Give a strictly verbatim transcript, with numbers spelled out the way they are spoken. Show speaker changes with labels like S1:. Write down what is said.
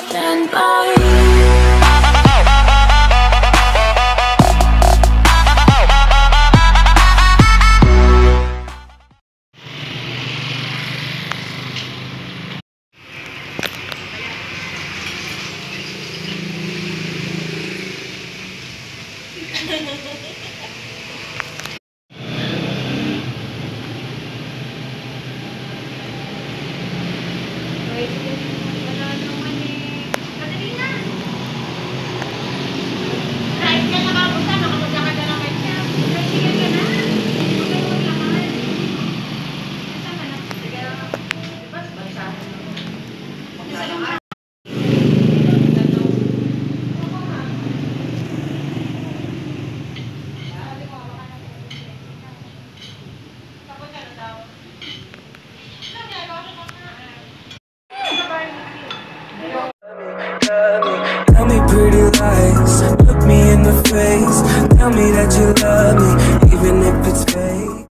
S1: stand by.
S2: Tell me pretty lies, look me in the face. Tell me that you love me, even if it's fake.